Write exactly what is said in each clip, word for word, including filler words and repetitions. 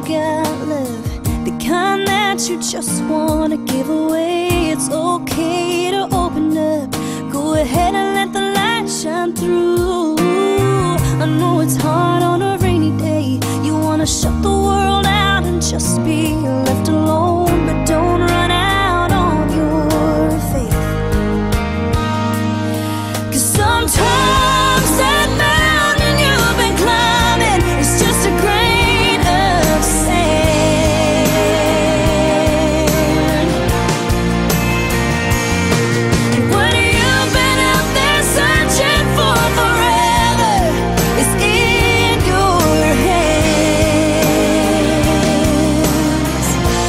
got love, the kind that you just wanna give away. It's okay to open up, go ahead and let the light shine through. I know it's hard on a rainy day, you wanna shut the world out and just be left alone, but don't run out on your faith. 'Cause sometimes that mountain you've been climbing is just a grain of sand. And what you've been out there searching for forever is in your hands.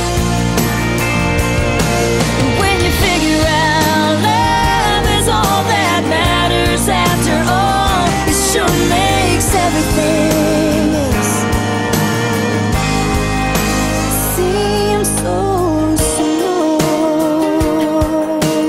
And when you figure out love is all that matters after all, it sure makes everything else seem so small.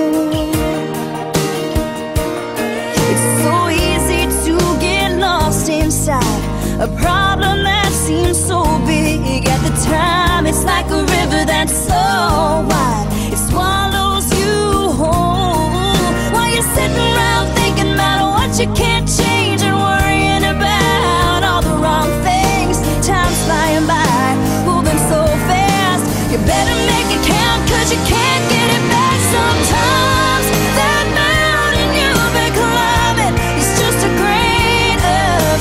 It's so easy to get lost inside a problem that seems so big at the time. It's like a river that's so wide, it swallows you whole, while you're sitting around thinking about what you can't change and worrying about all the wrong things. Time's flying by, moving so fast, you better make it count, 'cause you can't get it back. Sometimes that mountain you've been climbing is just a grain of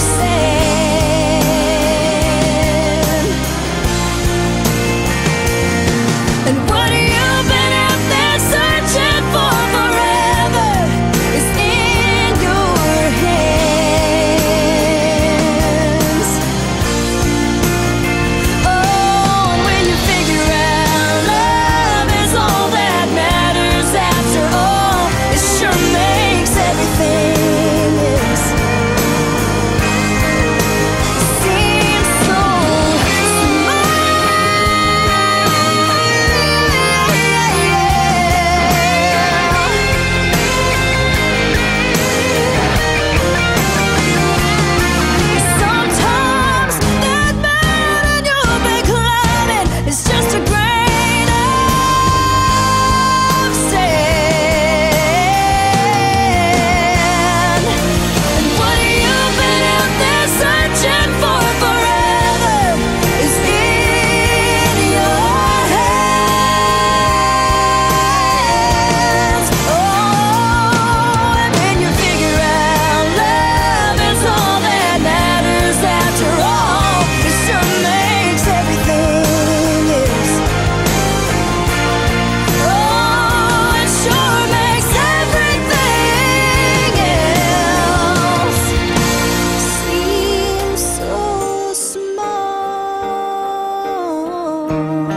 sand. And what you've been out there searching for forever is in your hands. Oh, and when you figure out love is all that matters after all, it sure makes everything else seem so sometimes that mountain you've been climbing is just a grain of sand. And what you've been out there searching for forever is in your hands. Oh, and when you figure out love is all that matters after all, it sure makes everything else. Oh, it sure makes everything else seem so small.